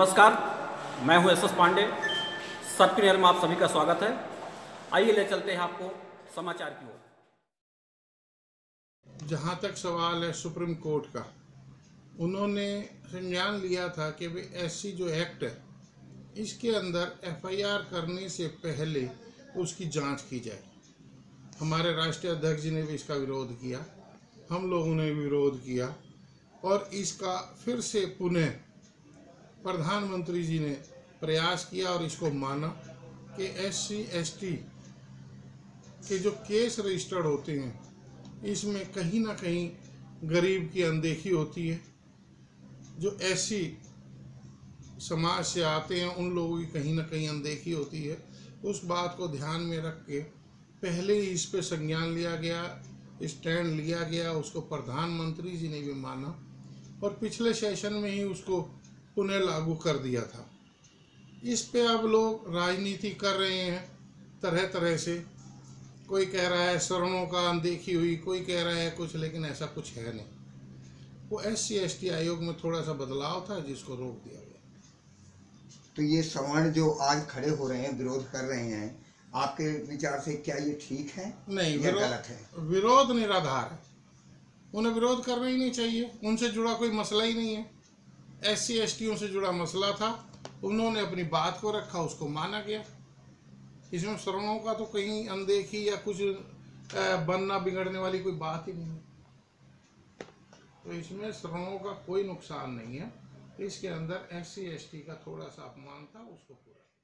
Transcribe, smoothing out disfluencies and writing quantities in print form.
नमस्कार, मैं हूं एस एस पांडे। सबके नहर में आप सभी का स्वागत है। आइए ले चलते हैं आपको समाचार की ओर। जहाँ तक सवाल है सुप्रीम कोर्ट का, उन्होंने संज्ञान लिया था कि वे एससी जो एक्ट है इसके अंदर एफआईआर करने से पहले उसकी जांच की जाए। हमारे राष्ट्रीय अध्यक्ष जी ने भी इसका विरोध किया, हम लोगों ने भी विरोध किया और इसका फिर से पुनः प्रधानमंत्री जी ने प्रयास किया और इसको माना कि एससी एसटी के जो केस रजिस्टर्ड होते हैं इसमें कहीं ना कहीं गरीब की अनदेखी होती है। जो ऐसी समाज से आते हैं उन लोगों की कहीं ना कहीं अनदेखी होती है। उस बात को ध्यान में रख के पहले ही इस पे संज्ञान लिया गया, स्टैंड लिया गया, उसको प्रधानमंत्री जी ने भी माना और पिछले सेशन में ही उसको पुनः लागू कर दिया था। इस पे अब लोग राजनीति कर रहे हैं तरह तरह से। कोई कह रहा है शरणों का अनदेखी हुई, कोई कह रहा है कुछ, लेकिन ऐसा कुछ है नहीं। वो एससी एसटी आयोग में थोड़ा सा बदलाव था जिसको रोक दिया गया। तो ये सवर्ण जो आज खड़े हो रहे हैं, विरोध कर रहे हैं, आपके विचार से क्या ये ठीक है नहीं, या गलत है? विरोध निराधार है। उन्हें विरोध करना ही नहीं चाहिए, उनसे जुड़ा कोई मसला ही नहीं है। एससी एसटियों से जुड़ा मसला था, उन्होंने अपनी बात को रखा, उसको माना गया। इसमें शरणों का तो कहीं अनदेखी या कुछ बनना बिगड़ने वाली कोई बात ही नहीं है। तो इसमें शरणों का कोई नुकसान नहीं है। इसके अंदर एससी एसटी का थोड़ा सा अपमान था, उसको पूरा